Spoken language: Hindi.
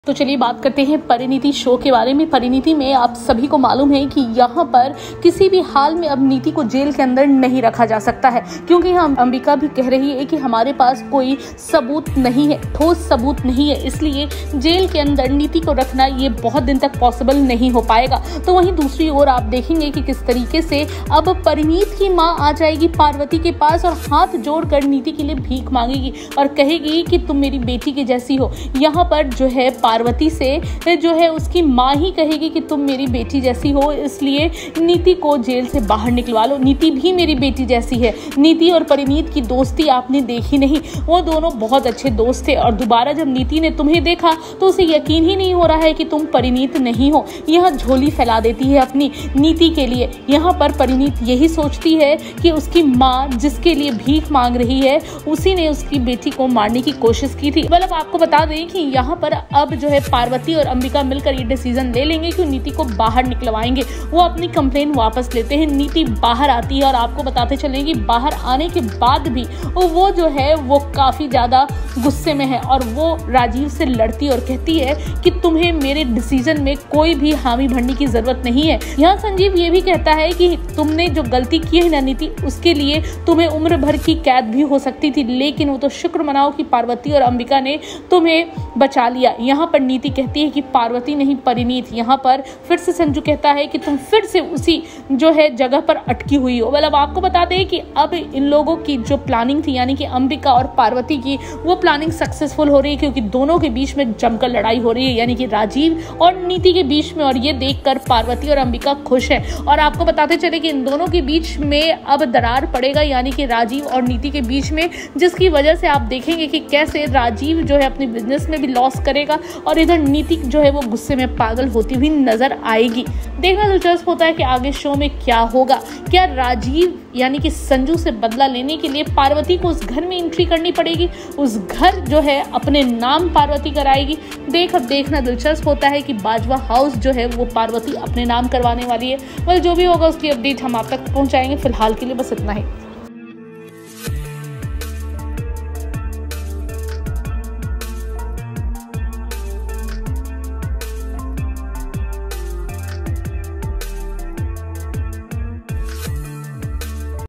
तो चलिए बात करते हैं परिणीति शो के बारे में। परिणीति में आप सभी को मालूम है कि यहाँ पर किसी भी हाल में अब नीति को जेल के अंदर नहीं रखा जा सकता है, क्योंकि यहाँ अंबिका भी कह रही है कि हमारे पास कोई सबूत नहीं है, ठोस सबूत नहीं है, इसलिए जेल के अंदर नीति को रखना ये बहुत दिन तक पॉसिबल नहीं हो पाएगा। तो वहीं दूसरी ओर आप देखेंगे कि किस तरीके से अब परिणीत की माँ आ जाएगी पार्वती के पास और हाथ जोड़कर नीति के लिए भीख मांगेगी और कहेगी कि तुम मेरी बेटी के जैसी हो। यहाँ पर जो है पार्वती से जो है उसकी माँ ही कहेगी कि तुम मेरी बेटी जैसी हो, इसलिए नीति को जेल से बाहर निकलवा लो, नीति भी मेरी बेटी जैसी है। नीति और परिणीत की दोस्ती आपने देखी नहीं, वो दोनों बहुत अच्छे दोस्त थे और दोबारा जब नीति ने तुम्हें देखा तो उसे यकीन ही नहीं हो रहा है कि तुम परिणीत नहीं हो। यह झोली फैला देती है अपनी नीति के लिए। यहाँ पर परिणीत यही सोचती है कि उसकी माँ जिसके लिए भीख मांग रही है उसी ने उसकी बेटी को मारने की कोशिश की थी। मतलब आपको बता दें कि यहाँ पर अब जो है पार्वती और अंबिका मिलकर ये डिसीजन ले लेंगे कि नीति को बाहर निकलवाएंगे। वो अपनी कंप्लेन वापस लेते हैं, नीति बाहर आती है और आपको बताते चलें कि बाहर आने के बाद भी वो जो है वो काफी ज्यादा गुस्से में है और वो राजीव से लड़ती और कहती है कि तुम्हें मेरे डिसीजन में कोई भी हामी भरने की जरूरत नहीं है। यहाँ संजीव ये भी कहता है कि तुमने जो गलती की है ना नीति, उसके लिए तुम्हें उम्र भर की कैद भी हो सकती थी, लेकिन वो तो शुक्र मनाओ कि पार्वती और अंबिका ने तुम्हें बचा लिया। यहाँ पर नीति कहती है कि पार्वती नहीं परिणीत। यहाँ पर फिर से संजू कहता है कि तुम फिर से उसी जो है जगह पर अटकी हुई हो। मतलब आपको बता दें कि अब इन लोगों की जो प्लानिंग थी यानी कि अंबिका और पार्वती की, वो प्लानिंग सक्सेसफुल हो रही है, क्योंकि दोनों के बीच में जमकर लड़ाई हो रही है यानी कि राजीव और नीति के बीच में। और ये देखकर पार्वती और अंबिका खुश है। और आपको बताते चले कि इन दोनों के बीच में अब दरार पड़ेगा यानी कि राजीव और नीति के बीच में, जिसकी वजह से आप देखेंगे कि कैसे राजीव जो है अपने बिजनेस में भी लॉस करेगा और इधर नीति जो है वो गुस्से में पागल होती हुई नजर आएगी। देखना दिलचस्प होता है कि आगे शो में क्या होगा। क्या राजीव यानी कि संजू से बदला लेने के लिए पार्वती को उस घर में एंट्री करनी पड़ेगी, उस घर जो है अपने नाम पार्वती कराएगी। देखना दिलचस्प होता है कि बाजवा हाउस जो है वो पार्वती अपने नाम करवाने वाली है। जो भी होगा उसकी अपडेट हम आप तक पहुंचाएंगे। फिलहाल के लिए बस इतना ही।